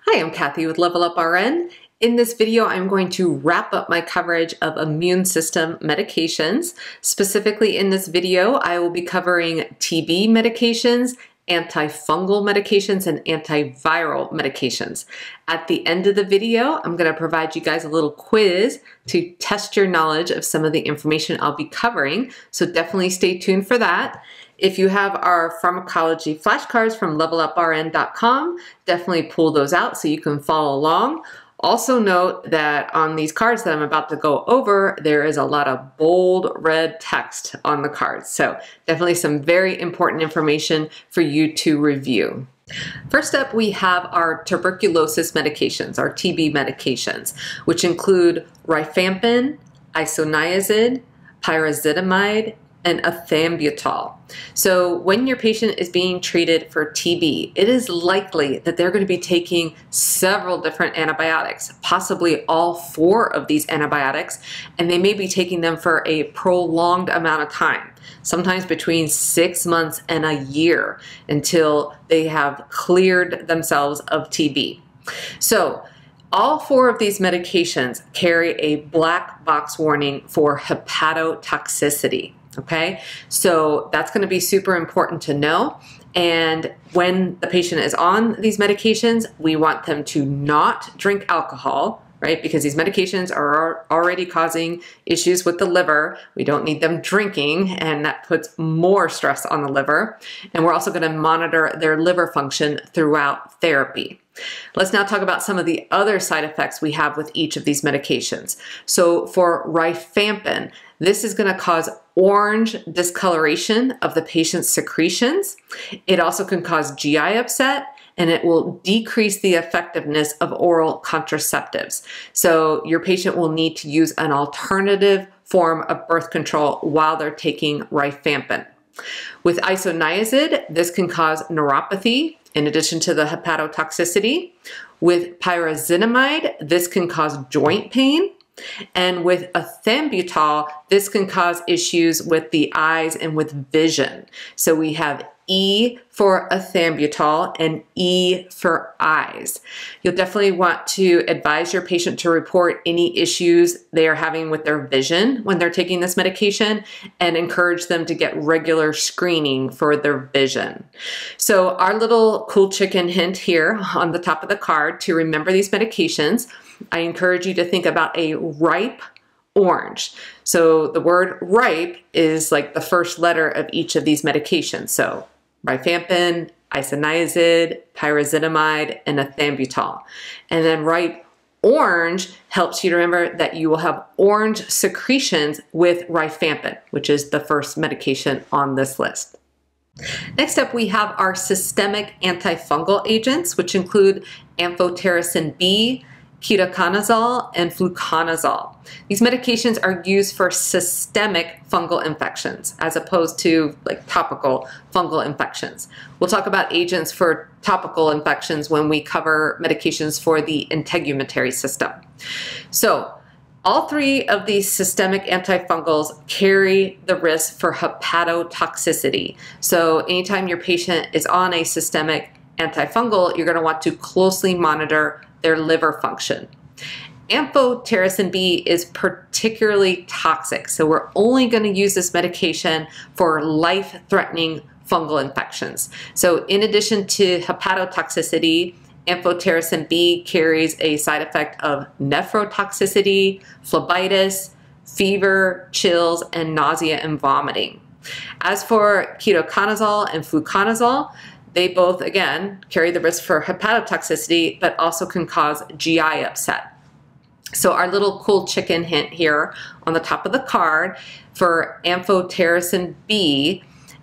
Hi, I'm Cathy with Level Up RN. In this video, I'm going to wrap up my coverage of immune system medications. Specifically in this video, I will be covering TB medications, antifungal medications, and antiviral medications. At the end of the video, I'm going to provide you guys a little quiz to test your knowledge of some of the information I'll be covering, so definitely stay tuned for that. If you have our pharmacology flashcards from leveluprn.com, definitely pull those out so you can follow along. Also note that on these cards that I'm about to go over, there is a lot of bold red text on the cards. So definitely some very important information for you to review. First up, we have our tuberculosis medications, our TB medications, which include rifampin, isoniazid, pyrazinamide, and ethambutol. So when your patient is being treated for TB, it is likely that they're going to be taking several different antibiotics, possibly all 4 of these antibiotics, and they may be taking them for a prolonged amount of time, sometimes between 6 months and a year, until they have cleared themselves of TB. So all 4 of these medications carry a black box warning for hepatotoxicity. Okay, so that's going to be super important to know. And when the patient is on these medications, we want them to not drink alcohol, right? Because these medications are already causing issues with the liver. We don't need them drinking, and that puts more stress on the liver. And we're also going to monitor their liver function throughout therapy. Let's now talk about some of the other side effects we have with each of these medications. So for rifampin, this is going to cause orange discoloration of the patient's secretions. It also can cause GI upset, and it will decrease the effectiveness of oral contraceptives. So your patient will need to use an alternative form of birth control while they're taking rifampin. With isoniazid, this can cause neuropathy in addition to the hepatotoxicity. With pyrazinamide, this can cause joint pain. And with ethambutol, this can cause issues with the eyes and with vision. So we have E for ethambutol and E for eyes. You'll definitely want to advise your patient to report any issues they are having with their vision when they're taking this medication, and encourage them to get regular screening for their vision. So our little cool chicken hint here on the top of the card to remember these medications, I encourage you to think about a ripe orange. So the word ripe is like the first letter of each of these medications. So rifampin, isoniazid, pyrazinamide, and ethambutol. And then ripe orange helps you to remember that you will have orange secretions with rifampin, which is the first medication on this list. Next up, we have our systemic antifungal agents, which include amphotericin B, ketoconazole, and fluconazole. These medications are used for systemic fungal infections as opposed to like topical fungal infections. We'll talk about agents for topical infections when we cover medications for the integumentary system. So all 3 of these systemic antifungals carry the risk for hepatotoxicity. So anytime your patient is on a systemic antifungal, you're going to want to closely monitor their liver function. Amphotericin B is particularly toxic, so we're only going to use this medication for life-threatening fungal infections. So in addition to hepatotoxicity, amphotericin B carries a side effect of nephrotoxicity, phlebitis, fever, chills, and nausea and vomiting. As for ketoconazole and fluconazole, they both, again, carry the risk for hepatotoxicity, but also can cause GI upset. So our little cool chicken hint here on the top of the card for amphotericin B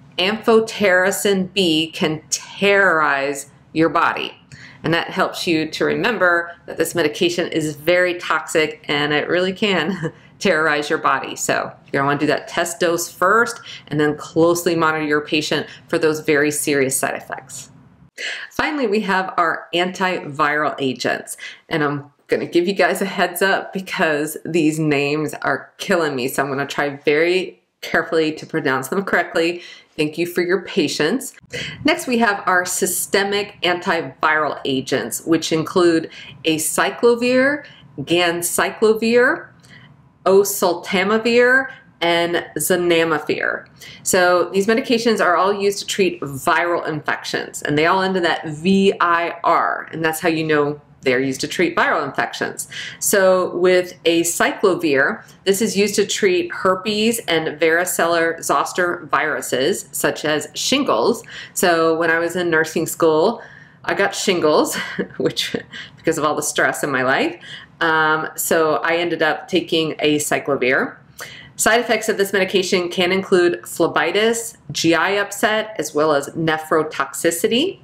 can terrorize your body. And that helps you to remember that this medication is very toxic and it really can terrorize your body. So you're going to want to do that test dose first and then closely monitor your patient for those very serious side effects. Finally, we have our antiviral agents. And I'm going to give you guys a heads up because these names are killing me. So I'm going to try very carefully to pronounce them correctly. Thank you for your patience. Next, we have our systemic antiviral agents, which include acyclovir, ganciclovir, oseltamivir, and zanamivir. So these medications are all used to treat viral infections, and they all end in that VIR, and that's how you know they're used to treat viral infections. So with acyclovir, this is used to treat herpes and varicella zoster viruses, such as shingles. So when I was in nursing school, I got shingles, which because of all the stress in my life. So I ended up taking acyclovir. Side effects of this medication can include phlebitis, GI upset, as well as nephrotoxicity.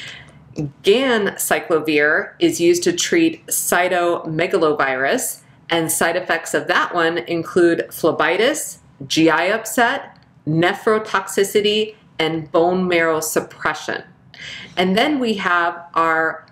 Ganciclovir is used to treat cytomegalovirus, and side effects of that one include phlebitis, GI upset, nephrotoxicity, and bone marrow suppression. And then we have our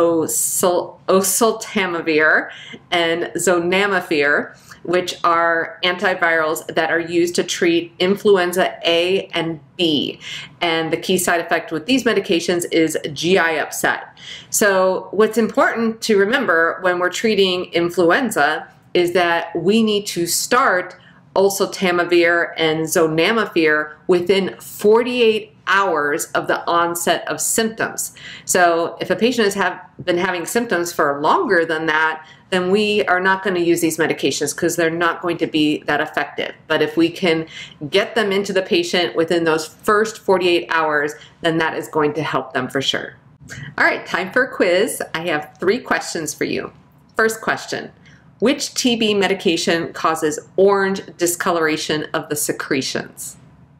oseltamivir and zanamivir, which are antivirals that are used to treat influenza A and B. And the key side effect with these medications is GI upset. So what's important to remember when we're treating influenza is that we need to start oseltamivir and zanamivir within 48 hours of the onset of symptoms. So if a patient has been having symptoms for longer than that, then we are not going to use these medications because they're not going to be that effective. But if we can get them into the patient within those first 48 hours, then that is going to help them for sure. All right, time for a quiz. I have 3 questions for you. First question, which TB medication causes orange discoloration of the secretions?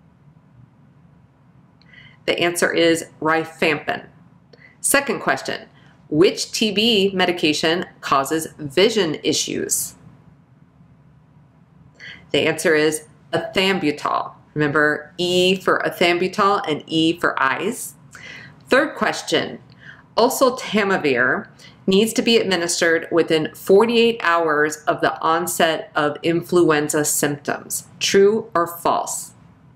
The answer is rifampin. Second question, which TB medication causes vision issues? The answer is ethambutol. Remember, E for ethambutol and E for eyes. Third question, oseltamivir needs to be administered within 48 hours of the onset of influenza symptoms. True or false?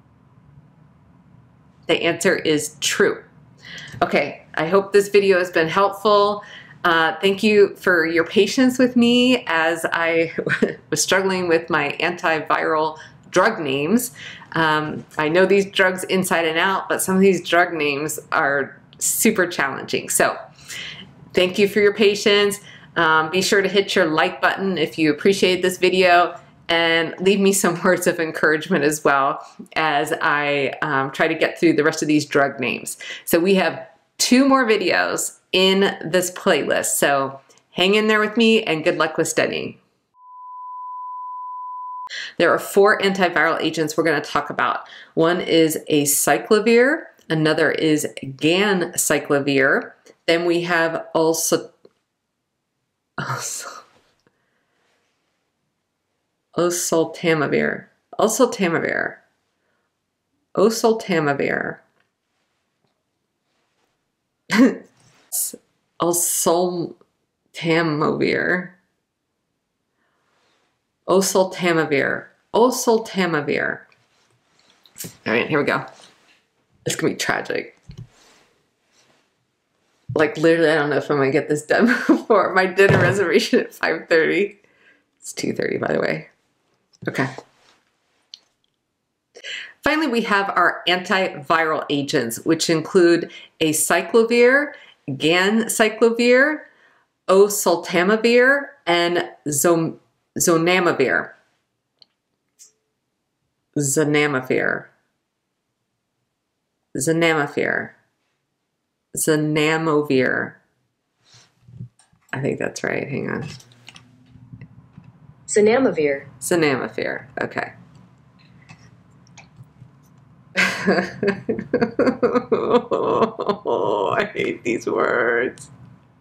The answer is true. Okay, I hope this video has been helpful. Thank you for your patience with me as I was struggling with my antiviral drug names. I know these drugs inside and out, but some of these drug names are super challenging. So thank you for your patience. Be sure to hit your like button if you appreciate this video, and leave me some words of encouragement as well as I try to get through the rest of these drug names. So we have 2 more videos in this playlist, so hang in there with me and good luck with studying. There are 4 antiviral agents we're going to talk about. One is acyclovir, another is ganciclovir, then we have oseltamivir, oseltamivir. All right, here we go. It's gonna be tragic. Like literally, I don't know if I'm gonna get this done before my dinner reservation at 5:30. It's 2:30, by the way. Okay. Finally, we have our antiviral agents, which include acyclovir, ganciclovir, oseltamivir, and zanamivir. Zanamivir. I think that's right. Hang on. Zanamivir. Zanamivir. Okay. Oh, I hate these words.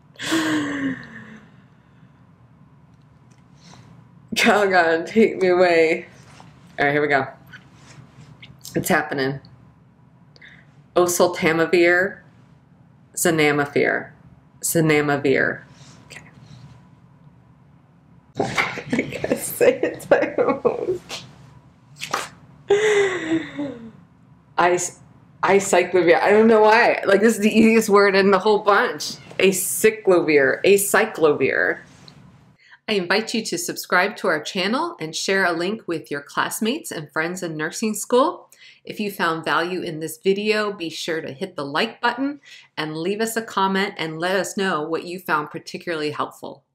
God, take me away. All right, here we go. It's happening. Oseltamivir, zanamivir, zanamivir. Okay. I gotta say it. Acyclovir. I don't know why. Like, this is the easiest word in the whole bunch. Acyclovir. I invite you to subscribe to our channel and share a link with your classmates and friends in nursing school. If you found value in this video, be sure to hit the like button and leave us a comment and let us know what you found particularly helpful.